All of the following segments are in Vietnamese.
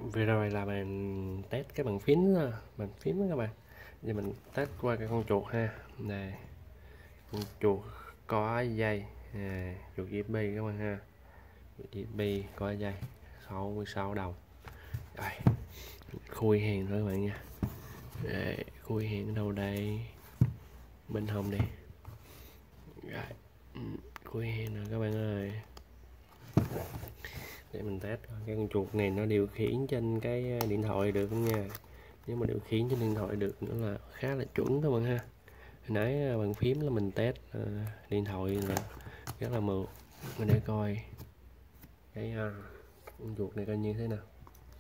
Vừa rồi là mình test cái bàn phím đó, bàn phím đó các bạn. Giờ mình test qua cái con chuột ha. Này, con chuột có dây, chuột USB các bạn ha. USB có dây 66 đầu. Rồi, khui hàng thôi các bạn nha. Đây, khui hàng ở đâu đây? Bên hông đi. Rồi, khui hàng rồi các bạn ơi. Để mình test coi cái con chuột này nó điều khiển trên cái điện thoại được không nha. Nếu mà điều khiển trên điện thoại được nữa là khá là chuẩn các bạn ha. Hồi nãy bàn phím là mình test điện thoại là rất là mượt. Mình để coi cái con chuột này coi như thế nào.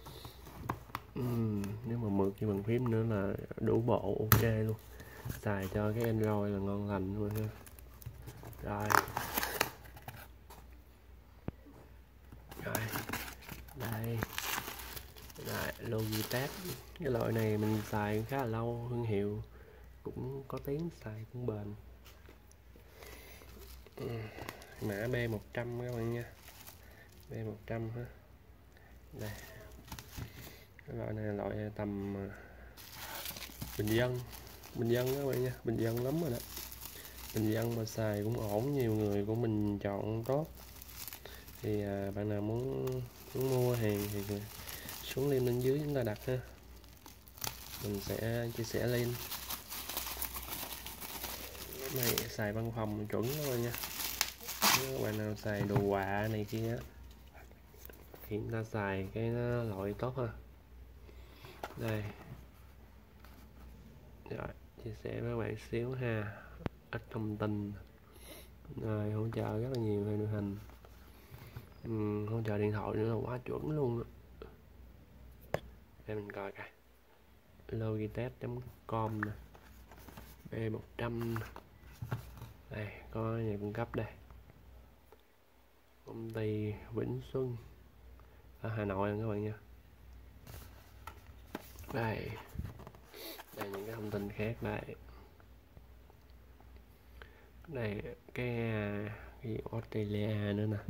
Nếu mà mượt như bàn phím nữa là đủ bộ ok luôn, xài cho cái Android là ngon lành luôn ha. Rồi đây, Logitech, cái loại này mình xài khá là lâu, thương hiệu cũng có tiếng, xài cũng bền. Mã B100 các bạn nha, B100 ha. Đây, cái loại này là loại tầm bình dân các bạn nha, bình dân lắm rồi đó, bình dân mà xài cũng ổn, nhiều người của mình chọn tốt. Thì bạn nào muốn mua hàng thì xuống link bên dưới chúng ta đặt ha, mình sẽ chia sẻ link. Cái này xài văn phòng chuẩn các bạn nha. Nếu bạn nào xài đồ họa này kia thì chúng ta xài cái loại tốt ha. Đây, rồi chia sẻ với bạn xíu ha, ít thông tin rồi, hỗ trợ rất là nhiều về điều hành, hỗ trợ điện thoại nữa là quá chuẩn luôn đó. Để mình coi coi logitech.com nè, B100 đây, có nhà cung cấp đây, công ty Vĩnh Xuân ở Hà Nội các bạn nha. Đây, những cái thông tin khác đây. Đây cái Australia nữa nè.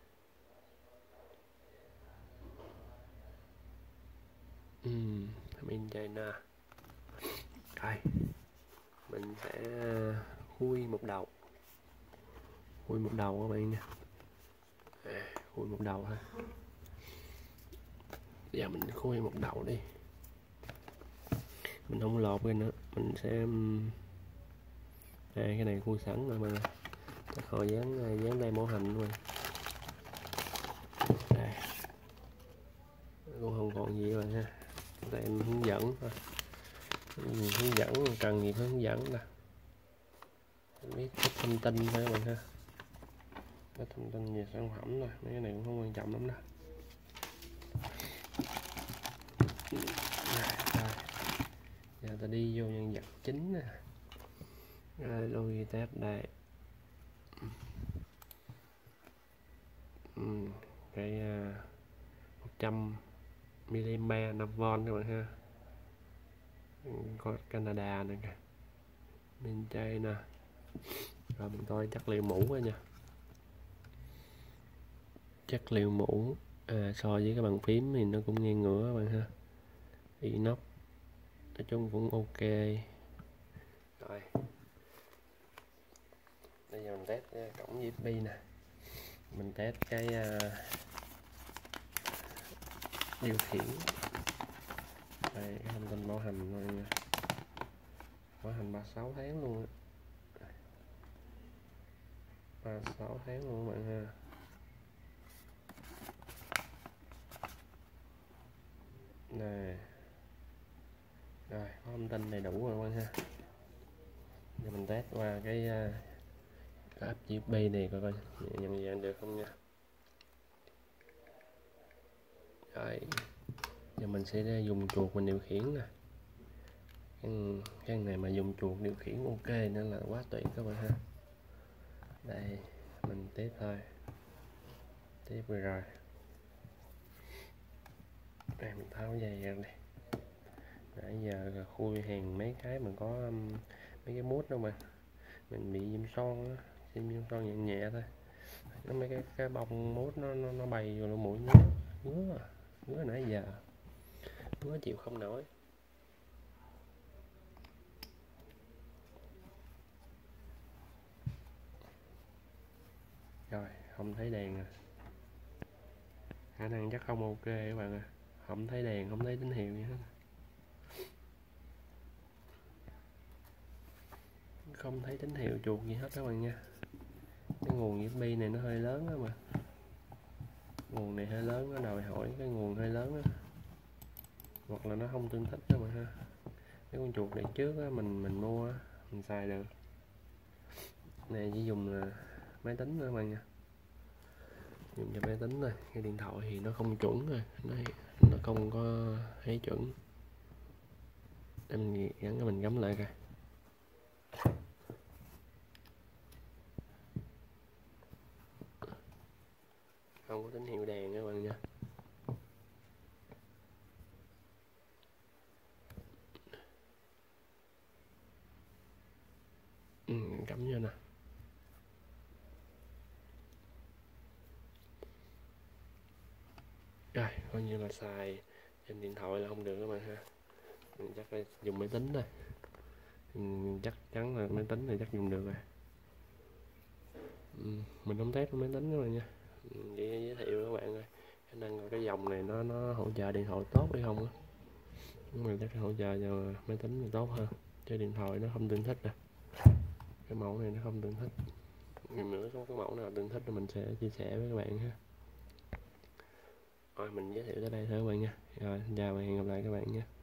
Mình China. Rồi, mình sẽ khui một đầu các bạn nha. Khui một đầu ha. Giờ mình khui một đầu đi, mình không lột cái nữa, mình sẽ đây, cái này khui sẵn rồi mà chắc họ dán đây mẫu hình luôn. Đây, cũng không còn gì rồi ha, đây em hướng dẫn thôi, hướng dẫn cần gì hướng dẫn nè, biết chút thông tin thôi các bạn ha, có thông tin về sản phẩm thôi, mấy cái này cũng không quan trọng lắm đâu. Giờ ta đi vô nhân vật chính nè. Rồi, Logitech đây. Cái 100 mAh 5V các bạn ha. Có Canada nè kìa, bên đây nè. Rồi mình coi chất liệu mũ coi nha. Chất liệu mũ so với cái bàn phím thì nó cũng ngang ngửa các bạn ha. Inox nói chung cũng ok. Rồi, bây giờ mình test cổng USB nè, mình test cái điều khiển. Đây, cái thông tin bảo hành thôi nha, bảo hành 36 tháng luôn, 36 tháng luôn các bạn ha. Nè, rồi có thông tin đầy đủ rồi các bạn ha. Giờ mình test qua cái app USB này coi coi nhận dạng được không nha. Rồi, giờ mình sẽ dùng chuột mình điều khiển nè. Cái này mà dùng chuột điều khiển ok nữa là quá tuyệt các bạn ha. Đây, mình tiếp thôi, tiếp rồi. Đây, mình tháo dây ra đây. Nãy giờ là khui hàng mấy cái mà có mấy cái mút đâu mà mình bị viêm son á, viêm son nhẹ nhẹ thôi, nó mấy cái bông mút nó bay vô lỗ mũi ngứa nãy giờ. nó chịu không nổi. Rồi không thấy đèn à, khả năng chắc không ok các bạn à, không thấy đèn, không thấy tín hiệu gì hết, không thấy tín hiệu chuột gì hết các bạn nha. Cái nguồn USB này nó hơi lớn đó mà, nguồn này hơi lớn, nó đòi hỏi cái nguồn hơi lớn đó, hoặc là nó không tương thích đó mà ha. Cái con chuột này trước á, mình mua mình xài được, này chỉ dùng là máy tính nữa các bạn nha, dùng cho máy tính thôi. Cái điện thoại thì nó không chuẩn rồi, nó không có thấy chuẩn. Để mình gắn cái mình gắm lại coi. Không có tín hiệu đèn các bạn nha. Cắm vô nè. Rồi coi như là xài trên điện thoại là không được các bạn ha, mình chắc phải dùng máy tính thôi. Chắc chắn là máy tính thì chắc dùng được rồi. Mình không test máy tính các bạn nha, chỉ giới thiệu các bạn thôi, khả năng cái dòng này nó hỗ trợ điện thoại tốt hay không á, mình chắc hỗ trợ cho máy tính thì tốt hơn, chứ điện thoại nó không tương thích nè. Cái mẫu này nó không tương thích, nữa có cái mẫu nào tương thích thì mình sẽ chia sẻ với các bạn ha. Rồi mình giới thiệu tới đây thôi các bạn nha. Rồi chào và hẹn gặp lại các bạn nha.